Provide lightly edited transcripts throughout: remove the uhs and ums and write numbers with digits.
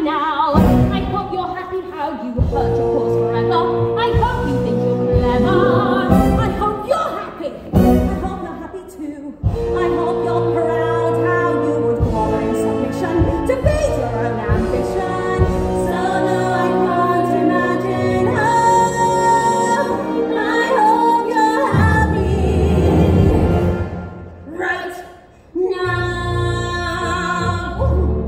now. I hope you're happy how you hurt your cause forever. I hope you think you're clever. I hope you're happy. I hope you're happy too. I hope you're proud how you would wallow in submission to feed your own ambition. So no, I can't imagine how. I hope you're happy right now.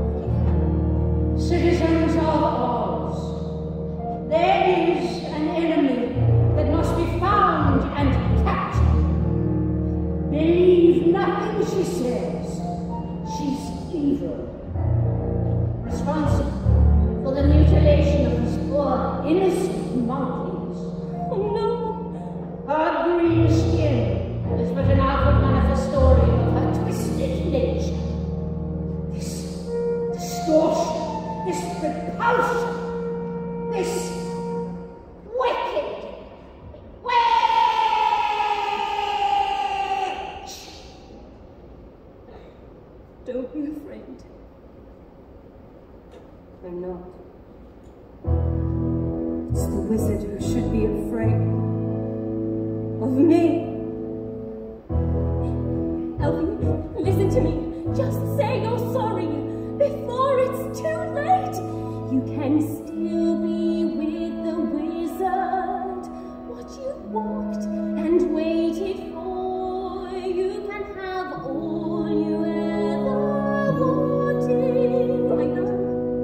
Citizens of Oz, there is an enemy that must be found and captured. Believe nothing she says. She's evil. Responsible for the mutilation of these poor, innocent monkeys. Oh no! Her green skin is but an outward manifestory of her twisted nature. This distortion, this repulsion, this wicked witch! Don't be afraid. I'm not. It's the wizard who should be afraid of me. Elfie, listen to me. Just say you're sorry before it's too late. You can still be with the wizard. What you walked and waited for, you can have all you ever wanted. I know.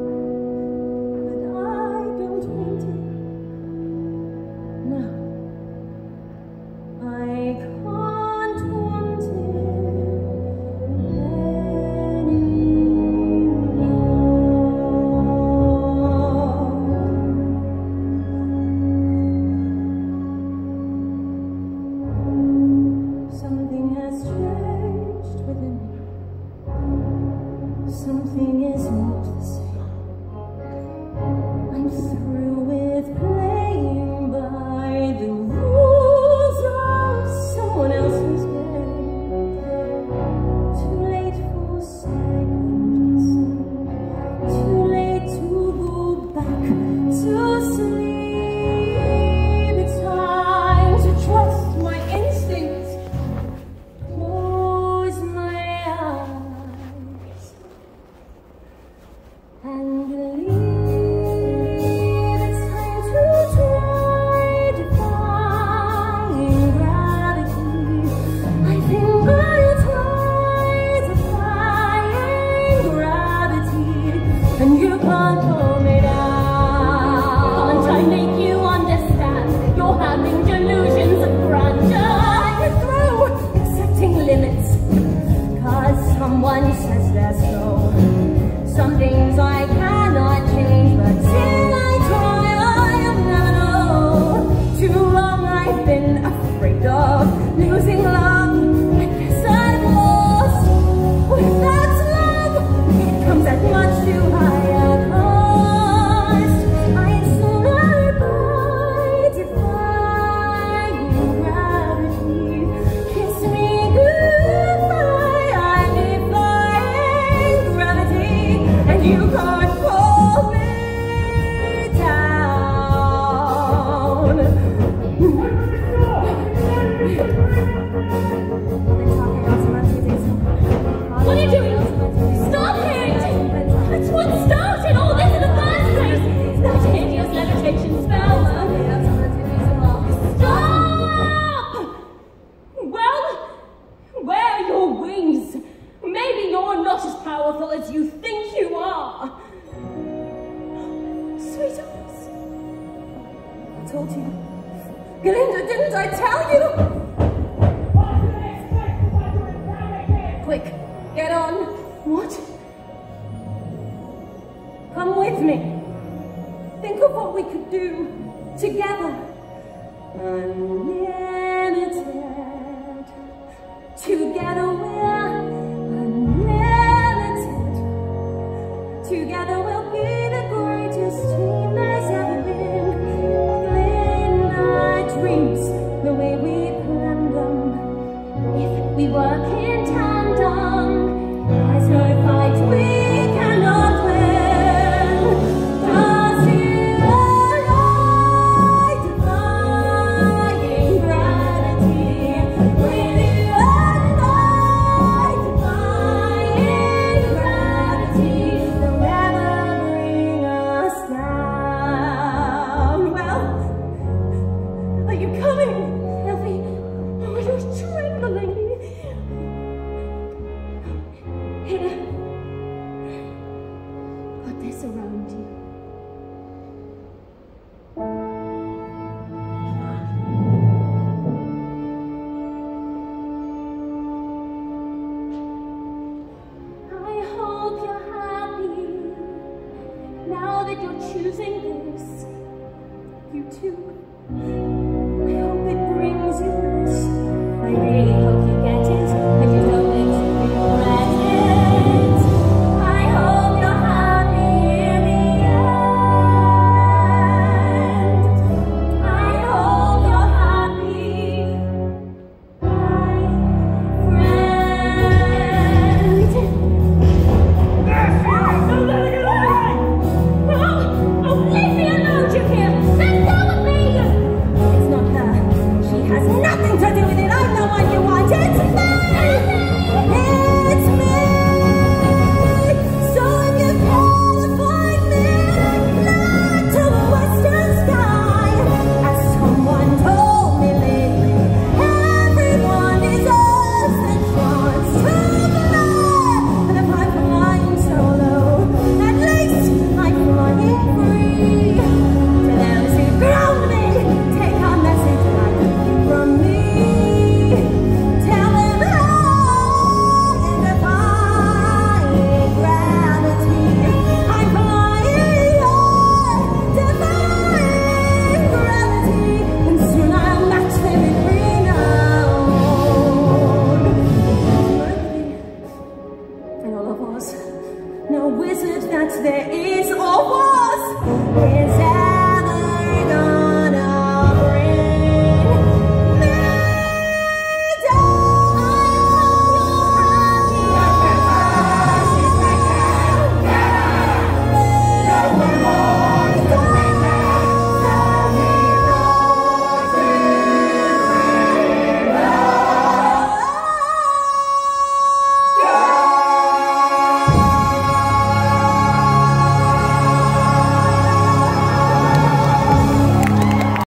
Something is not the same. I'm through with playing by the rules of someone else's game. Too late for second guessing. Too late to go back to sleep. It's time to trust my instincts. Close my eyes and believe it's time to try defying gravity. I think I'll try defying gravity, and you can't calm me down. Can't I make you understand? You're having delusions of grandeur. I'm through accepting limits, 'cause someone says they're so. Some things I cannot change, but till I try, I'll never know. Too long I've been afraid of losing love. I guess I've lost. Without love, it comes at much too high a cost. I'd sooner by defying gravity. Kiss me goodbye, I'm defying gravity. And you can't pull me down. What are you doing? Stop it! That's what started all this in the first place! That hideous levitation spell! Stop! Well, where are your wings? Maybe you're not as powerful as you think you are. Sweethearts, I told you. Glinda, didn't I tell you? Quick, get on. What? Come with me. Think of what we could do together. Unlimited. Together we're unlimited. Together we'll be the greatest team there's ever been. Glinda dreams the way we planned them. If we work in tandem, there's no fight we cannot win. darkness around you. I hope you're happy now that you're choosing this. You too. I hope it brings you bliss. I really hope you get it, and you don't live to regret it. I hope you're happy in the end. I hope you're happy, my friend. Oh, leave me alone, you hear? Let go of me! It's not her. She has nothing to do with it. I'm the one you want. It's me! It's me! So if you can't find me, look to the western sky. As someone told me lately, everyone deserves a chance to fly. And if I'm flying solo, at least I'm flying free. To them who ground me, take our message back from me. Tell them how in defying gravity, I'm flying high, defying gravity, and soon I'll match them in renown. Mercury and all of us, no wizard that there is or was, is